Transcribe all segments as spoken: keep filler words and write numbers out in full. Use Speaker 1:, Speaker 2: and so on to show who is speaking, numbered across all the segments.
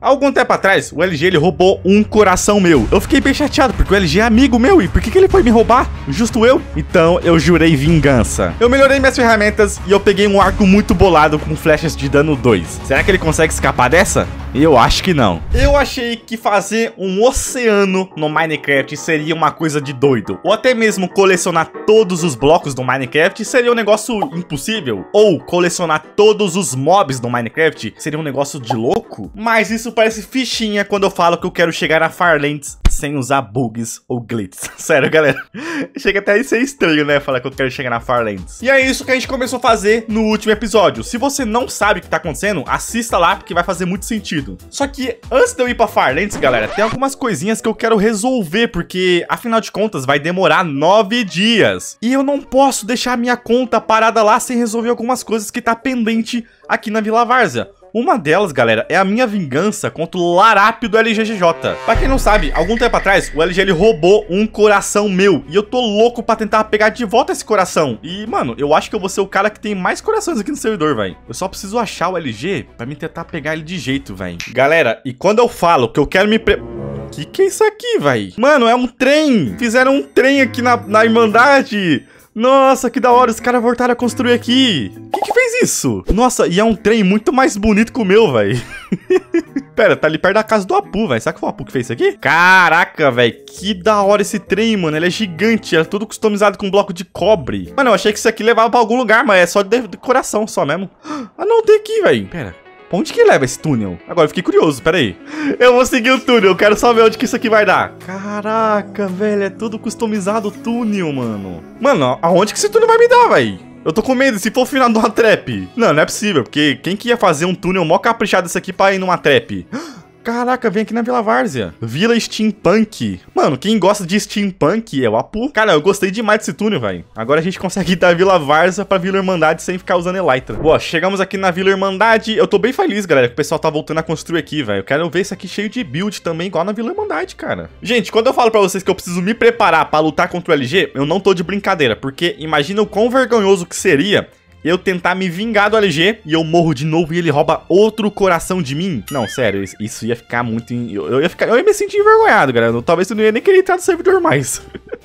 Speaker 1: algum tempo atrás, o L G, ele roubou um coração meu. Eu fiquei bem chateado, porque o L G é amigo meu. E por que, que ele foi me roubar? Justo eu? Então, eu jurei vingança. Eu melhorei minhas ferramentas e eu peguei um arco muito bolado com flechas de dano dois. Será que ele consegue escapar dessa? Eu acho que não. Eu achei que fazer um oceano no Minecraft seria uma coisa de doido. Ou até mesmo colecionar todos os blocos do Minecraft seria um negócio impossível. Ou colecionar todos os mobs do Minecraft seria um negócio de louco. Mas isso parece fichinha quando eu falo que eu quero chegar a Farlands sem usar bugs ou glitches. Sério, galera. Chega até a ser estranho, né? Falar que eu quero chegar na Farlands. E é isso que a gente começou a fazer no último episódio. Se você não sabe o que tá acontecendo, assista lá, porque vai fazer muito sentido. Só que antes de eu ir pra Farlands, galera, tem algumas coisinhas que eu quero resolver, porque afinal de contas vai demorar nove dias. E eu não posso deixar minha conta parada lá sem resolver algumas coisas que tá pendente aqui na Vila Várzea. Uma delas, galera, é a minha vingança contra o larápio do L G G J. Pra quem não sabe, algum tempo atrás, o L G ele roubou um coração meu. E eu tô louco pra tentar pegar de volta esse coração. E, mano, eu acho que eu vou ser o cara que tem mais corações aqui no servidor, velho. Eu só preciso achar o L G pra me tentar pegar ele de jeito, velho. Galera, e quando eu falo que eu quero me pre... Que que é isso aqui, velho? Mano, é um trem. Fizeram um trem aqui na, na Irmandade. Nossa, que da hora, os caras voltaram a construir aqui. Quem que fez isso? Nossa, e é um trem muito mais bonito que o meu, velho. Pera, tá ali perto da casa do Apu, velho. Será que foi o Apu que fez isso aqui? Caraca, velho, que da hora esse trem, mano. Ele é gigante, é todo customizado com bloco de cobre. Mano, eu achei que isso aqui levava pra algum lugar, mas é só de decoração só mesmo. Ah, não, tem aqui, velho. Pera. Pra onde que leva esse túnel? Agora eu fiquei curioso, pera aí. Eu vou seguir o túnel, eu quero só ver onde que isso aqui vai dar. Caraca, velho, é tudo customizado o túnel, mano. Mano, aonde que esse túnel vai me dar, velho? Eu tô com medo, se for o final de uma trap. Não, não é possível, porque quem que ia fazer um túnel mó caprichado desse aqui pra ir numa trap? Caraca, vem aqui na Vila Várzea. Vila Steampunk. Mano, quem gosta de Steampunk é o Apu. Cara, eu gostei demais desse túnel, velho. Agora a gente consegue ir da Vila Várzea pra Vila Irmandade sem ficar usando Elytra. Boa, chegamos aqui na Vila Irmandade. Eu tô bem feliz, galera, que o pessoal tá voltando a construir aqui, velho. Eu quero ver isso aqui cheio de build também, igual na Vila Irmandade, cara. Gente, quando eu falo pra vocês que eu preciso me preparar pra lutar contra o L G, eu não tô de brincadeira, porque imagina o quão vergonhoso que seria eu tentar me vingar do L G e eu morro de novo e ele rouba outro coração de mim. Não, sério, isso ia ficar muito... Eu ia, ficar... eu ia me sentir envergonhado, galera. Talvez eu não ia nem querer entrar no servidor mais.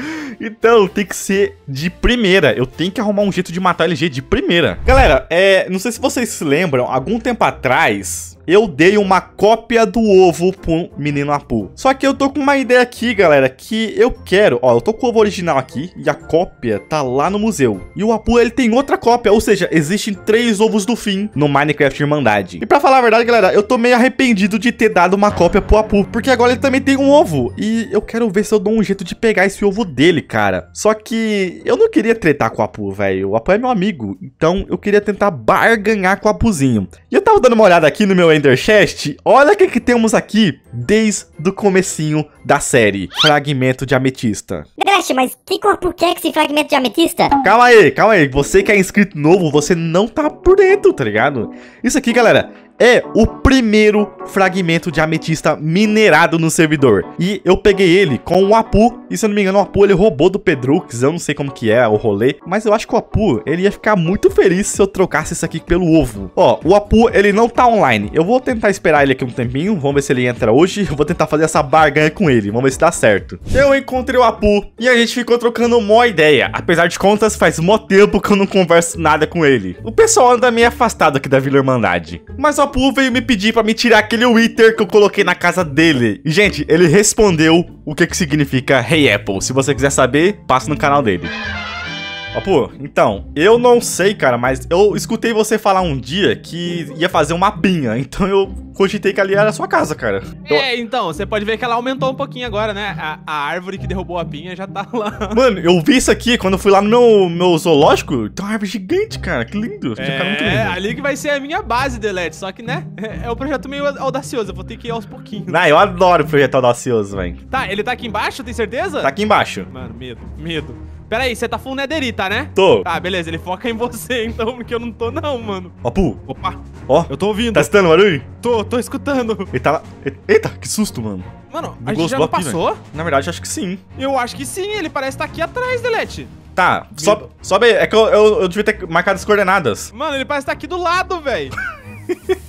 Speaker 1: Então, tem que ser de primeira. Eu tenho que arrumar um jeito de matar o L G de primeira. Galera, é... não sei se vocês se lembram, algum tempo atrás eu dei uma cópia do ovo pro menino Apu. Só que eu tô com uma ideia aqui, galera, que eu quero... Ó, eu tô com o ovo original aqui e a cópia tá lá no museu. E o Apu, ele tem outra cópia, ou seja, existem três ovos do fim no Minecraft Irmandade. E pra falar a verdade, galera, eu tô meio arrependido de ter dado uma cópia pro Apu, porque agora ele também tem um ovo. E eu quero ver se eu dou um jeito de pegar esse ovo dele, cara. Só que eu não queria tretar com o Apu, velho. O Apu é meu amigo, então eu queria tentar barganhar com o Apuzinho. E eu tava dando uma olhada aqui no meu Ender Chest. Olha o que que temos aqui desde o comecinho da série. Fragmento de ametista.
Speaker 2: Dash, mas que o Apu quer com esse fragmento de ametista?
Speaker 1: Calma aí, calma aí. Você que é inscrito novo, você não tá por dentro, tá ligado? Isso aqui, galera, é o primeiro fragmento de ametista minerado no servidor. E eu peguei ele com o Apu. E se eu não me engano, o Apu ele roubou do Pedrux. Eu não sei como que é o rolê, mas eu acho que o Apu ele ia ficar muito feliz se eu trocasse isso aqui pelo ovo. Ó, o Apu ele não tá online. Eu vou tentar esperar ele aqui um tempinho. Vamos ver se ele entra hoje. Eu vou tentar fazer essa barganha com ele. Vamos ver se dá certo. Eu encontrei o Apu e a gente ficou trocando uma ideia. Apesar de contas, faz mó tempo que eu não converso nada com ele. O pessoal anda meio afastado aqui da Vila Irmandade. Mas o Apu veio me pedir pra me tirar aquele Wither que eu coloquei na casa dele. E, gente, ele respondeu o que que significa Hey Apple. Se você quiser saber, passa no canal dele. Apu, então, eu não sei, cara, mas eu escutei você falar um dia que ia fazer um mapinha. Então eu cogitei que ali era a sua casa, cara.
Speaker 3: É, eu... então, você pode ver que ela aumentou um pouquinho agora, né? A, a árvore que derrubou a pinha já tá lá. Mano,
Speaker 1: eu vi isso aqui quando eu fui lá no meu, meu zoológico. Tem uma árvore gigante, cara, que lindo.
Speaker 3: É, muito lindo. Ali que vai ser a minha base, Delete. Só que, né, é, é um projeto meio audacioso. Eu vou ter que ir aos pouquinhos.
Speaker 1: Não, eu adoro projeto audacioso, velho.
Speaker 3: Tá, ele tá aqui embaixo, tem certeza?
Speaker 1: Tá aqui embaixo.
Speaker 3: Mano, medo, medo. Pera aí, você tá full netherita, né?
Speaker 1: Tô.
Speaker 3: Tá, beleza, ele foca em você, então, porque eu não tô não, mano.
Speaker 1: Ó, Pu.
Speaker 3: Opa.
Speaker 1: Ó.
Speaker 3: Eu tô ouvindo.
Speaker 1: Tá escutando o barulho?
Speaker 3: Tô, tô escutando.
Speaker 1: Ele tá lá. Eita, que susto, mano.
Speaker 3: Mano, a gente já não passou?
Speaker 1: Aqui, na verdade, acho que sim.
Speaker 3: Eu acho que sim, ele parece estar tá aqui atrás, Delete.
Speaker 1: Tá, sobe, sobe aí. É que eu, eu, eu devia ter marcado as coordenadas.
Speaker 3: Mano, ele parece estar tá aqui do lado, velho.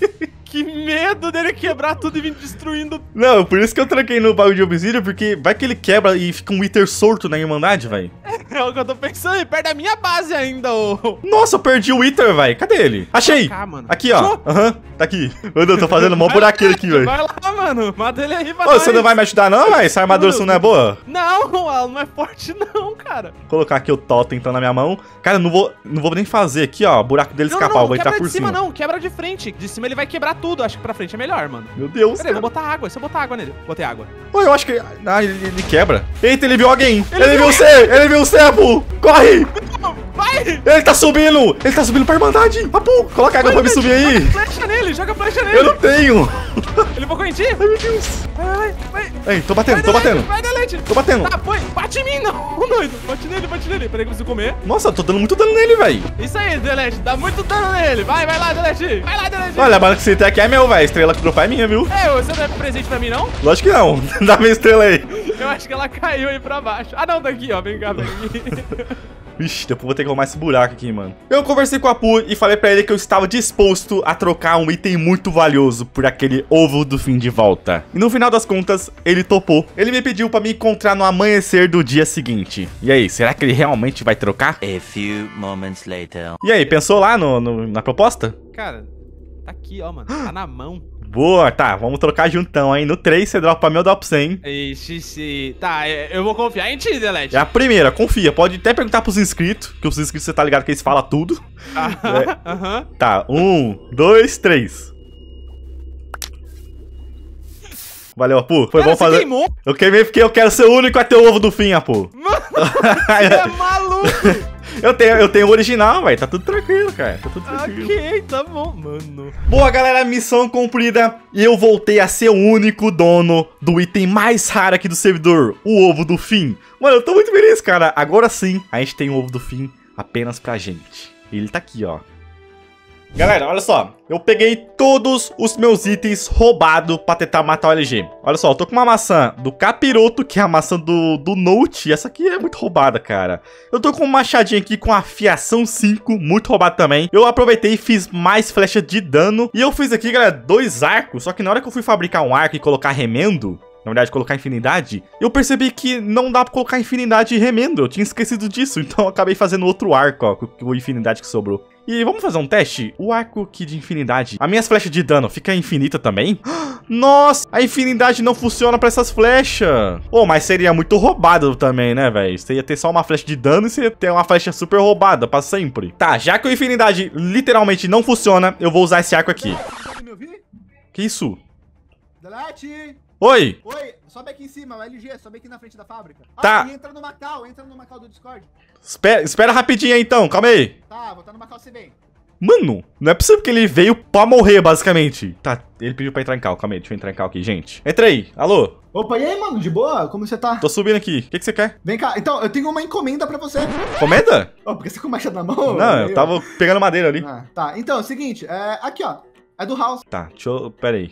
Speaker 3: Que medo dele quebrar tudo e vir destruindo.
Speaker 1: Não, por isso que eu tranquei no baú de obsidian, porque vai que ele quebra e fica um Wither sorto na Irmandade, velho.
Speaker 3: É o que eu tô pensando, ele perde a minha base ainda, ô.
Speaker 1: Nossa, eu perdi o Wither, velho. Cadê ele? Achei!
Speaker 3: Cá, mano.
Speaker 1: Aqui, ó.
Speaker 3: Achou?
Speaker 1: Aham, tá aqui. Mano, eu tô fazendo mó buraqueiro aqui, velho.
Speaker 3: Vai lá, mano. Mata ele aí, vai
Speaker 1: Ô, você não vai me ajudar não, velho? Essa armadura sua não é boa?
Speaker 3: Não, ela não é forte não, cara.
Speaker 1: Vou colocar aqui o totem então na minha mão. Cara, eu não vou, não vou nem fazer aqui, ó, o buraco dele
Speaker 3: Não,
Speaker 1: escapar,
Speaker 3: não,
Speaker 1: eu vou
Speaker 3: não
Speaker 1: entrar
Speaker 3: quebra
Speaker 1: por
Speaker 3: de cima,
Speaker 1: cima.
Speaker 3: não, quebra de frente. De cima ele vai quebrar tudo, acho que pra frente é melhor, mano.
Speaker 1: Meu Deus.
Speaker 3: Peraí, eu vou botar água, se eu botar água nele. Botei água.
Speaker 1: Pô, eu acho que... Ah, ele, ele quebra. Eita, ele viu alguém. Ele,
Speaker 3: Ele
Speaker 1: viu
Speaker 3: viu-
Speaker 1: você. Ele viu você, Apu. Corre.
Speaker 3: Vai!
Speaker 1: Ele tá subindo. Ele tá subindo pra Irmandade. Apu, coloca água pra me subir aí.
Speaker 3: Joga flecha nele, joga flecha nele.
Speaker 1: Eu não tenho.
Speaker 3: Ele focou em ti?
Speaker 1: Ai, meu Deus.
Speaker 3: Vai, vai, vai.
Speaker 1: Ei, tô batendo,
Speaker 3: Vai,
Speaker 1: tô
Speaker 3: Delete,
Speaker 1: batendo.
Speaker 3: vai, Delete.
Speaker 1: Tô batendo.
Speaker 3: Tá, foi. Bate em mim, não, doido. Bate nele, bate nele. Peraí que eu preciso comer.
Speaker 1: Nossa, eu tô dando muito dano nele, velho.
Speaker 3: Isso aí, Delete. Dá muito dano nele. Vai, vai lá, Delete. Vai lá, Delete.
Speaker 1: Olha, a bala que você tem aqui é meu, velho. Estrela que dropar é minha, viu?
Speaker 3: É, você não é presente pra mim, não?
Speaker 1: Lógico que não. Dá minha estrela aí.
Speaker 3: Eu acho que ela caiu aí pra baixo. Ah, não, tá aqui, ó. Vem cá, vem aqui.
Speaker 1: Vixe, depois vou ter que arrumar esse buraco aqui, mano. Eu conversei com o Apu e falei pra ele que eu estava disposto a trocar um item muito valioso por aquele ovo do fim de volta. E no final das contas, ele topou. Ele me pediu pra me encontrar no amanhecer do dia seguinte. E aí, será que ele realmente vai trocar?
Speaker 4: A few moments later.
Speaker 1: E aí, pensou lá no, no- na proposta?
Speaker 3: Cara, tá aqui, ó, mano. Tá na mão.
Speaker 1: Boa, tá, vamos trocar juntão, hein? No três você dropa pra mim, eu dropo pra você, hein?
Speaker 3: Ixi, sim. Tá, é, eu vou confiar em ti, Delete.
Speaker 1: É a primeira, confia. Pode até perguntar pros inscritos, que os inscritos você tá ligado que eles falam tudo.
Speaker 3: Aham, aham.
Speaker 1: Tá, um, dois, três. Valeu, Apu. Foi
Speaker 3: Cara,
Speaker 1: bom
Speaker 3: você
Speaker 1: fazer.
Speaker 3: queimou?
Speaker 1: Eu queimei porque eu quero ser o único a ter o ovo do fim, Apu.
Speaker 3: Você é maluco.
Speaker 1: eu, tenho, eu tenho o original, velho. Tá tudo tranquilo, cara. Tá tudo tranquilo.
Speaker 3: Ok, tá bom, mano.
Speaker 1: Boa, galera, missão cumprida. E eu voltei a ser o único dono do item mais raro aqui do servidor, o ovo do fim. Mano, eu tô muito feliz, cara. Agora sim, a gente tem o ovo do fim apenas pra gente. Ele tá aqui, ó. Galera, olha só, eu peguei todos os meus itens roubados pra tentar matar o L G. Olha só, eu tô com uma maçã do Capiroto, que é a maçã do, do Note. Essa aqui é muito roubada, cara. Eu tô com um machadinho aqui com afiação cinco, muito roubado também. Eu aproveitei e fiz mais flecha de dano. E eu fiz aqui, galera, dois arcos. Só que na hora que eu fui fabricar um arco e colocar remendo... Na verdade, colocar infinidade, eu percebi que não dá pra colocar infinidade e remendo. Eu tinha esquecido disso, então eu acabei fazendo outro arco, ó, com o infinidade que sobrou. E vamos fazer um teste? O arco aqui de infinidade, as minhas flechas de dano fica infinita também? Nossa, a infinidade não funciona pra essas flechas. Pô, mas seria muito roubado também, né, velho? Você ia ter só uma flecha de dano e você ia ter uma flecha super roubada pra sempre. Tá, já que a infinidade literalmente não funciona, eu vou usar esse arco aqui.
Speaker 5: Pode me ouvir?
Speaker 1: Que isso?
Speaker 5: Delete!
Speaker 1: Oi!
Speaker 5: Oi, sobe aqui em cima, o L G, sobe aqui na frente da fábrica.
Speaker 1: Tá.
Speaker 5: Ah, e entra no Macau, entra no Macau do Discord.
Speaker 1: Espera, espera rapidinho aí então, calma aí.
Speaker 5: Tá, vou estar no Macau, você vem.
Speaker 1: Mano, não é possível que ele veio pra morrer, basicamente. Tá, ele pediu pra entrar em cal. Calma aí, deixa eu entrar em cal aqui, gente. Entra aí, alô?
Speaker 5: Opa, e aí, mano, de boa? Como você tá?
Speaker 1: Tô subindo aqui. O que, que você quer?
Speaker 5: Vem cá, então, eu tenho uma encomenda pra você.
Speaker 1: Comenda?
Speaker 5: Ó, porque você com machado na mão?
Speaker 1: Não, eu tava pegando madeira ali.
Speaker 5: Ah, tá, então, é o seguinte, é, aqui, ó, é do House.
Speaker 1: Tá, deixa eu... Pera aí.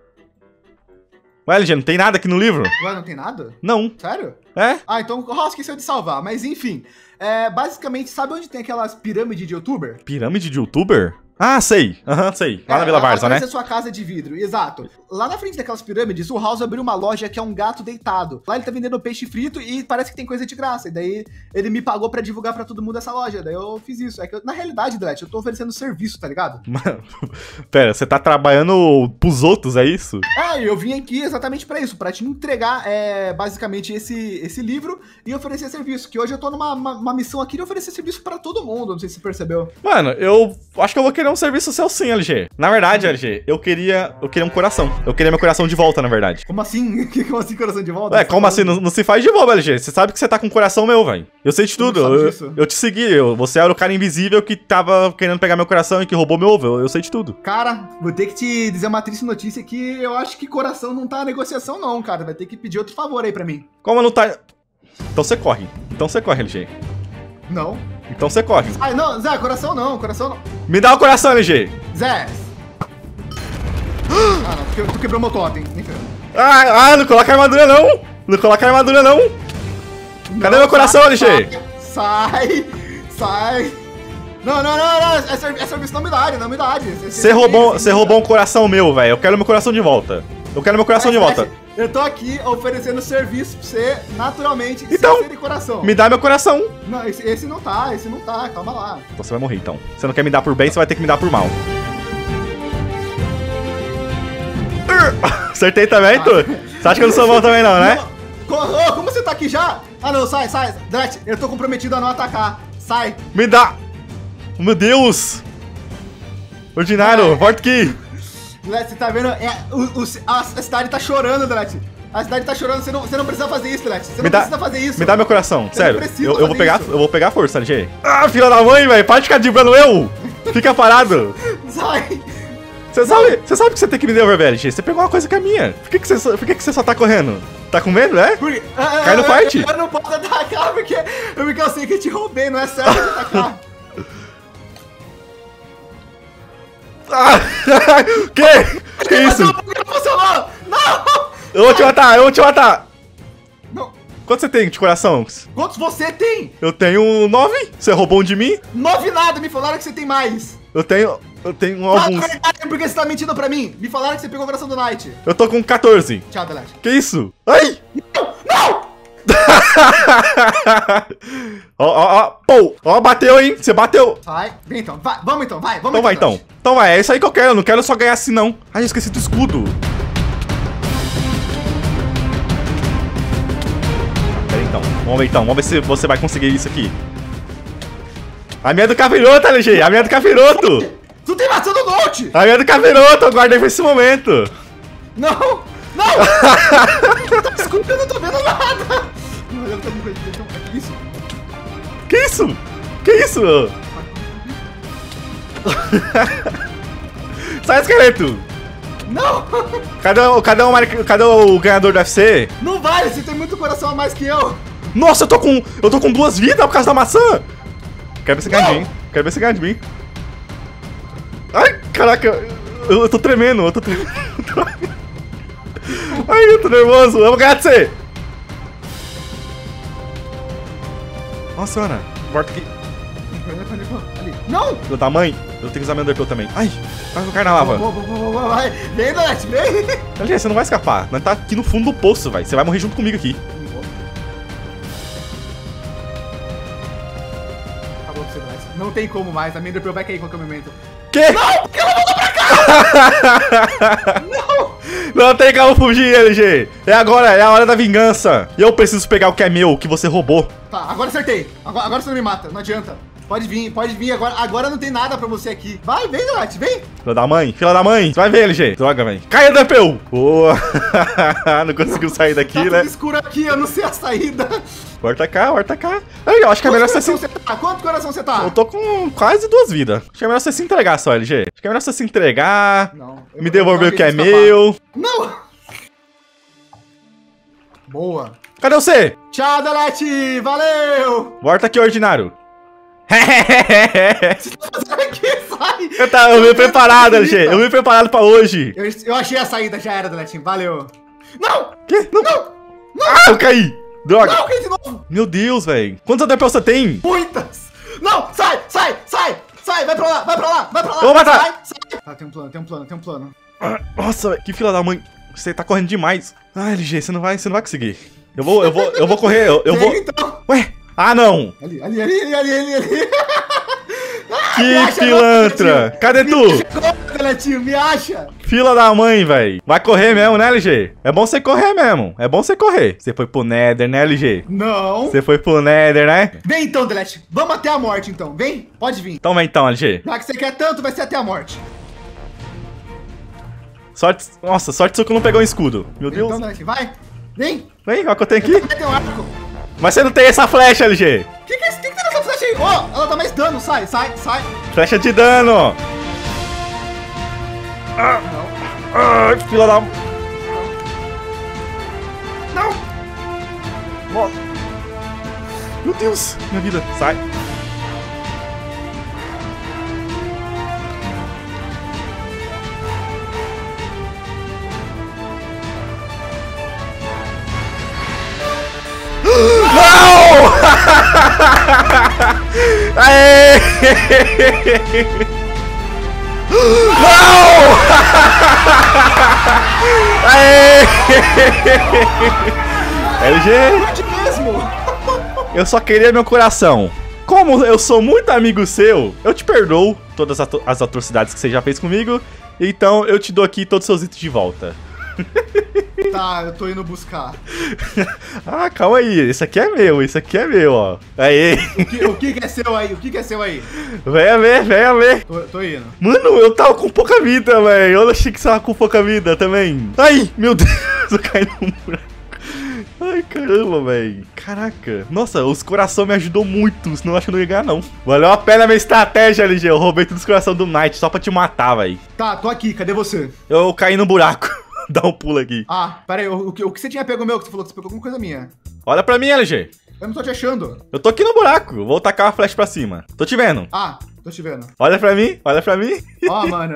Speaker 1: Ué, L G, não tem nada aqui no livro?
Speaker 5: Ué, não tem nada?
Speaker 1: Não.
Speaker 5: Sério?
Speaker 1: É?
Speaker 5: Ah, então o House esqueceu de salvar, mas enfim. É, basicamente, sabe onde tem aquelas pirâmides de youtuber?
Speaker 1: Pirâmide de youtuber? Ah, sei. Aham, sei. Lá na
Speaker 5: É,
Speaker 1: Vila Varza, né?
Speaker 5: atrás da sua casa de vidro, exato. Lá na frente daquelas pirâmides, o House abriu uma loja que é um gato deitado. Lá ele tá vendendo peixe frito e parece que tem coisa de graça. E daí ele me pagou pra divulgar pra todo mundo essa loja. Daí eu fiz isso. É que eu, na realidade, Delete, eu tô oferecendo serviço, tá ligado?
Speaker 1: Mano, pera, você tá trabalhando pros outros, é isso?
Speaker 5: É, eu vim aqui exatamente pra isso, pra te entregar é, basicamente esse, esse livro e oferecer serviço. Que hoje eu tô numa uma, uma missão aqui de oferecer serviço pra todo mundo, não sei se você percebeu.
Speaker 1: Mano, eu acho que eu vou querer um serviço seu sim, L G. Na verdade, L G, eu queria, eu queria um coração. Eu queria meu coração de volta, na verdade.
Speaker 5: Como assim? Como assim, coração de volta?
Speaker 1: Ué, como assim? Não, não se faz de bobo, L G. Você sabe que você tá com o coração meu, velho. Eu sei de
Speaker 5: Como
Speaker 1: tudo.
Speaker 5: sabe
Speaker 1: Eu,
Speaker 5: disso?
Speaker 1: eu te segui. Eu, você era o cara invisível que tava querendo pegar meu coração e que roubou meu ovo. Eu, eu sei de tudo.
Speaker 5: Cara, vou ter que te dizer uma triste notícia que eu acho que coração não tá na negociação não, cara. Vai ter que pedir outro favor aí pra mim.
Speaker 1: Como não tá... Então você corre. Então você corre, L G.
Speaker 5: Não.
Speaker 1: Então você corre.
Speaker 5: Ah, não, Zé, coração não, coração não.
Speaker 1: Me dá o coração, L G.
Speaker 5: Zé! Ah, não, tu que- tu quebrou meu totem. Nem ferrando.
Speaker 1: Ah, ah, não coloca armadura não. Não coloca armadura não. Cadê
Speaker 5: Não,
Speaker 1: meu coração,
Speaker 5: sai,
Speaker 1: L G?
Speaker 5: Sai, sai. Não, não, não, não. É, ser, é serviço na umidade, na umidade.
Speaker 1: Você roubou, você roubou um coração meu, velho. Eu quero meu coração de volta. Eu quero meu coração de volta.
Speaker 5: Eu tô aqui oferecendo serviço pra você, naturalmente,
Speaker 1: então,
Speaker 5: sem ser de coração.
Speaker 1: Me dá meu coração.
Speaker 5: Não, esse, esse não tá, esse não tá, calma lá.
Speaker 1: Então você vai morrer, então. Você não quer me dar por bem, você vai ter que me dar por mal. Acertei também, tu? Você acha que eu não sou bom também não, né?
Speaker 5: Não. Como você tá aqui já? Ah, não, sai, sai. Dret, eu tô comprometido a não atacar. Sai.
Speaker 1: Me dá. Meu Deus. Ordinário, volta aqui.
Speaker 5: Dret, você tá vendo? É, o, o, a, a cidade tá chorando, Dret. A cidade tá chorando, você não, você não precisa fazer isso, Dret. Você
Speaker 1: me
Speaker 5: não
Speaker 1: dá,
Speaker 5: precisa fazer isso.
Speaker 1: Me dá meu coração,
Speaker 5: você
Speaker 1: sério. Eu, eu vou pegar,
Speaker 5: isso.
Speaker 1: eu vou pegar a força, L G. Ah, filha da mãe, velho. Para de ficar driblando eu. Fica parado.
Speaker 5: Sai.
Speaker 1: Você sabe, você sabe que você tem que me devolver, L G. Você pegou uma coisa que é minha. Por que, que, você, por que, que você só tá correndo? Tá com medo, né?
Speaker 5: Porque,
Speaker 1: Cai no fight.
Speaker 5: Eu, eu não posso atacar porque, porque eu sei que eu te roubei, não é certo de atacar.
Speaker 1: Ah, que? Que isso?
Speaker 5: Não funcionou! Não!
Speaker 1: Eu vou te matar, eu vou te matar.
Speaker 5: Não.
Speaker 1: Quanto você tem de coração?
Speaker 5: Quantos você tem?
Speaker 1: Eu tenho nove. Você roubou um de mim?
Speaker 5: Nove nada, me falaram que você tem mais.
Speaker 1: Eu tenho... Eu tenho
Speaker 5: Ah,
Speaker 1: alguns.
Speaker 5: verdade, porque você tá mentindo pra mim. Me falaram que você pegou o coração do Knight.
Speaker 1: Eu tô com quatorze.
Speaker 5: Tchau, Delete.
Speaker 1: Que isso? Ai!
Speaker 5: Não! Não!
Speaker 1: Ó, ó, ó. Pô, ó, bateu, hein? Você bateu.
Speaker 5: Vai, vem então. Vai, vamos então, vai. Vamos
Speaker 1: Então vai, então.
Speaker 5: Delete.
Speaker 1: Então vai, é isso aí que eu quero. Eu não quero só ganhar assim, não. Ai, eu esqueci do escudo. Pera aí, então. Vamos ver, então. Vamos ver se você vai conseguir isso aqui. A minha é do capiroto, L G. A minha é do capiroto.
Speaker 5: Tu tem maçã do Note!
Speaker 1: A minha é do capiroto. Eu guardei pra esse momento.
Speaker 5: Não! Não! Tá escuro, eu não tô vendo nada! Não, eu tô com coisa. Que isso?
Speaker 1: Que isso? Que isso? Sai, esqueleto!
Speaker 5: Não!
Speaker 1: Cadê, o- cadê, o, cadê o ganhador do U F C?
Speaker 5: Não vale, você tem muito coração a mais que eu!
Speaker 1: Nossa, eu tô com. Eu tô com duas vidas por causa da maçã! Quero ver você ganhar de mim. Quero ver você ganhar de mim. Ai, caraca, eu, eu tô tremendo, eu tô tremendo. Ai, eu tô nervoso, eu vou ganhar de você! Nossa senhora, volta aqui.
Speaker 5: Ali. Não!
Speaker 1: Filho da mãe, eu tenho que usar meu Underpell também. Ai, vai colocar na lava.
Speaker 5: Vai, vai, vai, vai. Vem, Delete, vem!
Speaker 1: L G, você não vai escapar. Nós tá aqui no fundo do poço, vai. Você vai morrer junto comigo aqui.
Speaker 5: Acabou pra você, Delete. Não tem como mais, a minha Underpell vai cair em qualquer momento.
Speaker 1: Que?
Speaker 5: Não! Porque ela voltou pra cá! Não!
Speaker 1: Não tem como fugir, L G. É agora, é a hora da vingança. E eu preciso pegar o que é meu, o que você roubou.
Speaker 5: Tá, agora acertei. Agora, agora você não me mata, não adianta. Pode vir, pode vir. Agora, agora não tem nada pra você aqui. Vai, vem, Delete, vem.
Speaker 1: Filha da mãe, filha da mãe. Você vai ver, L G. Droga, velho. Caia do Underpell. Boa. Não conseguiu sair daqui,
Speaker 5: Tá
Speaker 1: né?
Speaker 5: tudo escuro aqui, eu não sei a saída.
Speaker 1: Volta cá, volta cá. Aí, eu acho que é melhor
Speaker 5: Quanto
Speaker 1: você se...
Speaker 5: coração você tá? Quanto coração você tá?
Speaker 1: Eu tô com quase duas vidas. Acho que é melhor você se entregar só, L G. Acho que é melhor você se entregar.
Speaker 5: Não. eu
Speaker 1: Me
Speaker 5: vou
Speaker 1: devolver o
Speaker 5: tentar
Speaker 1: que é
Speaker 5: escapar.
Speaker 1: meu.
Speaker 5: Não! Boa.
Speaker 1: Cadê você?
Speaker 5: Tchau, Delete! Valeu!
Speaker 1: Volta aqui, ordinário.
Speaker 5: Aqui, sai!
Speaker 1: eu, tá, eu vim preparado, L G. Eu vim preparado pra hoje.
Speaker 5: Eu, eu achei a saída, já era, Delete. Valeu. Não!
Speaker 1: Que? Não.
Speaker 5: Não!
Speaker 1: Ah, eu caí. Droga.
Speaker 5: Não, que de novo!
Speaker 1: Meu Deus, velho. Quantos Underpell você tem?
Speaker 5: Muitas! Não! Sai! Sai! Sai! Sai! Vai pra lá! Vai pra lá! Vai pra lá!
Speaker 1: Eu vou matar.
Speaker 5: Sai! Sai! Tá, tem um plano, tem um plano, tem um plano.
Speaker 1: Ah, nossa, véio, que fila da mãe. Você tá correndo demais. Ah, L G, você não vai, você não vai conseguir. Eu vou, eu vou, eu vou correr. Eu, eu
Speaker 5: Vem,
Speaker 1: vou.
Speaker 5: então!
Speaker 1: Ué? Ah, não.
Speaker 5: Ali, ali, ali, ali, ali, ali, ali. Ah, me
Speaker 1: Que
Speaker 5: acha
Speaker 1: pilantra.
Speaker 5: agora,
Speaker 1: Cadê
Speaker 5: me
Speaker 1: tu?
Speaker 5: acha agora, Deletinho, me acha!
Speaker 1: Fila da mãe, velho. Vai correr mesmo, né, L G? É bom você correr mesmo. É bom você correr. Você foi pro Nether, né, L G?
Speaker 5: Não!
Speaker 1: Você foi pro Nether, né?
Speaker 5: Vem então, Delete. Vamos até a morte, então. Vem, pode vir.
Speaker 1: Então vem então, L G.
Speaker 5: Já que você quer tanto, vai ser até a morte.
Speaker 1: Sorte. Nossa, sorte sua que não pegou um escudo. Meu
Speaker 5: Vem,
Speaker 1: Deus.
Speaker 5: então, Delete, vai. Vem.
Speaker 1: Vem, olha o que eu tenho
Speaker 5: Eu
Speaker 1: aqui.
Speaker 5: também tenho um arco.
Speaker 1: Mas você não tem essa flecha, L G.
Speaker 5: O que, que, é isso? que, que tem nessa flecha aí? Ó, ela dá mais dano. Sai, sai, sai.
Speaker 1: Flecha de dano. Ah, ah, fila da...
Speaker 5: Não!
Speaker 1: Nossa. Meu Deus, minha vida. Sai. Não! Aê! Não! Aê! L G,
Speaker 5: mesmo.
Speaker 1: eu só queria meu coração. Como eu sou muito amigo seu, eu te perdoo todas as, as atrocidades que você já fez comigo. Então eu te dou aqui todos os seus itens de volta.
Speaker 5: Tá, eu tô indo buscar.
Speaker 1: Ah, calma aí, esse aqui é meu, esse aqui é meu, ó. Aí.
Speaker 5: O que, o que que é seu aí? O que que é seu aí?
Speaker 1: Venha ver, venha ver.
Speaker 5: Tô, tô indo.
Speaker 1: Mano, eu tava com pouca vida, velho. Eu achei que você tava com pouca vida também. Ai, meu Deus, eu caí num buraco. Ai, caramba, velho. Caraca. Nossa, os coração me ajudou muito, senão eu acho que eu não ia ganhar, não. Valeu a pena a minha estratégia, L G. Eu roubei todos os coração do Knight só pra te matar, velho.
Speaker 5: Tá, tô aqui, cadê você?
Speaker 1: Eu caí no buraco. Dá um pulo aqui.
Speaker 5: Ah, pera aí, o, o, que, o que você tinha pego meu, que você falou que você pegou alguma coisa minha?
Speaker 1: Olha pra mim, L G.
Speaker 5: Eu não tô te achando.
Speaker 1: Eu tô aqui no buraco. Eu vou tacar uma flecha pra cima. Tô te vendo.
Speaker 5: Ah, tô te vendo.
Speaker 1: Olha pra mim, olha pra mim.
Speaker 5: Ó, mano.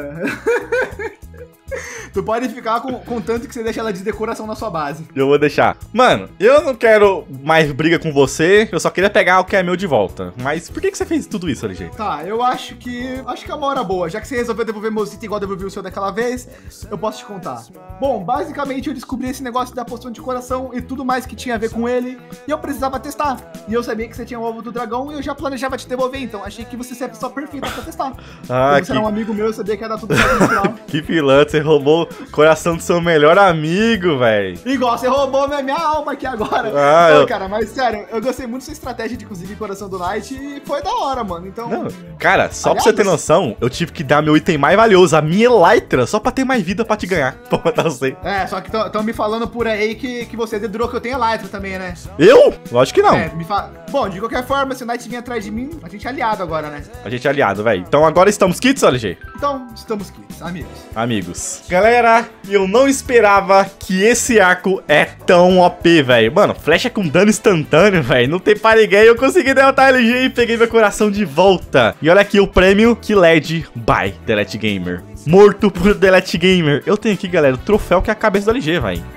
Speaker 5: Tu pode ficar com, com tanto que você deixa ela de decoração na sua base.
Speaker 1: Eu vou deixar. Mano, eu não quero mais briga com você. Eu só queria pegar o que é meu de volta. Mas por que, que você fez tudo isso, L G?
Speaker 5: Tá, eu acho que... Acho que é uma hora boa. Já que você resolveu devolver meus itens igual devolvi o seu daquela vez, eu posso te contar. Bom, basicamente eu descobri esse negócio da poção de coração e tudo mais que tinha a ver com ele. E eu precisava testar. E eu sabia que você tinha o ovo do dragão e eu já planejava te devolver. Então achei que você seria a pessoa perfeita pra testar.
Speaker 1: Ah,
Speaker 5: Porque
Speaker 1: que...
Speaker 5: você era um amigo meu, eu sabia que ia dar tudo certo no final.
Speaker 1: Que pilantra, você roubou o coração do seu melhor amigo, velho.
Speaker 5: Igual, você roubou minha, minha alma aqui agora.
Speaker 1: Ah,
Speaker 5: Pô,
Speaker 1: eu...
Speaker 5: cara, mas sério, eu gostei muito da sua estratégia de conseguir coração do Knight e foi da hora, mano. Então.
Speaker 1: Não, cara, só
Speaker 5: Aliás,
Speaker 1: pra você ter noção, eu tive que dar meu item mais valioso, a minha Elytra, só pra ter mais vida pra te ganhar. Pra matar você.
Speaker 5: É, só que estão me falando por aí que, que você dedurou que eu tenho Elytra também, né?
Speaker 1: Eu? Lógico que não.
Speaker 5: É, me fa... Bom, de qualquer forma, se o Knight vir atrás de mim, a gente é aliado agora, né?
Speaker 1: A gente é aliado, velho. Então agora estamos kits, L G?
Speaker 5: Então, estamos quites, amigos.
Speaker 1: Amigos. Galera, eu não esperava que esse arco é tão O P, velho. Mano, flecha com dano instantâneo, velho. Não tem pariguei, eu consegui derrotar L G e peguei meu coração de volta. E olha aqui o prêmio que led by Delete Gamer. Morto por Delete Gamer. Eu tenho aqui, galera, o troféu que é a cabeça do L G, velho.